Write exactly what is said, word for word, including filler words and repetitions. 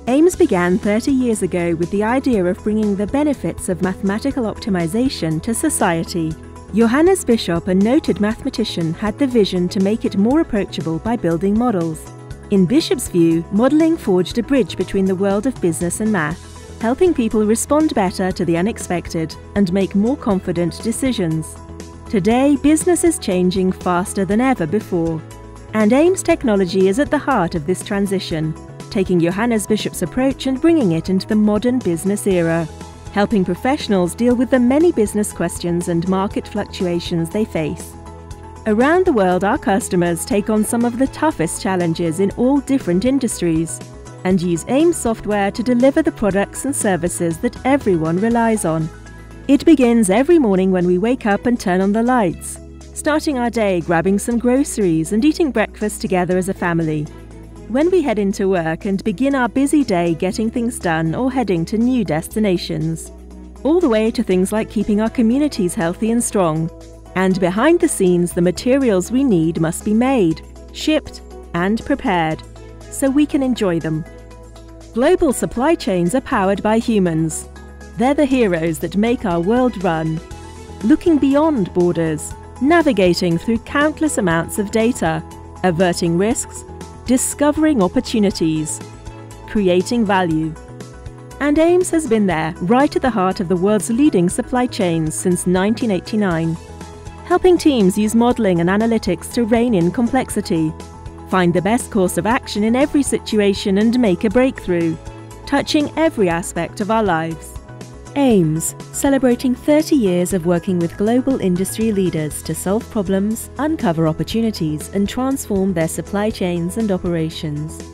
AIMS began thirty years ago with the idea of bringing the benefits of mathematical optimization to society. Johannes Bishop, a noted mathematician, had the vision to make it more approachable by building models. In Bishop's view, modelling forged a bridge between the world of business and math, helping people respond better to the unexpected and make more confident decisions. Today, business is changing faster than ever before, and AIMS technology is at the heart of this transition, taking Johannes Bishop's approach and bringing it into the modern business era, helping professionals deal with the many business questions and market fluctuations they face. Around the world, our customers take on some of the toughest challenges in all different industries and use AIMS software to deliver the products and services that everyone relies on. It begins every morning when we wake up and turn on the lights, starting our day grabbing some groceries and eating breakfast together as a family. When we head into work and begin our busy day getting things done or heading to new destinations, all the way to things like keeping our communities healthy and strong. And behind the scenes, the materials we need must be made, shipped, and prepared, so we can enjoy them. Global supply chains are powered by humans. They're the heroes that make our world run, looking beyond borders, navigating through countless amounts of data, averting risks, discovering opportunities, creating value. And AIMS has been there, right at the heart of the world's leading supply chains since nineteen eighty-nine, helping teams use modelling and analytics to rein in complexity, find the best course of action in every situation and make a breakthrough, touching every aspect of our lives. AIMS, celebrating thirty years of working with global industry leaders to solve problems, uncover opportunities, and transform their supply chains and operations.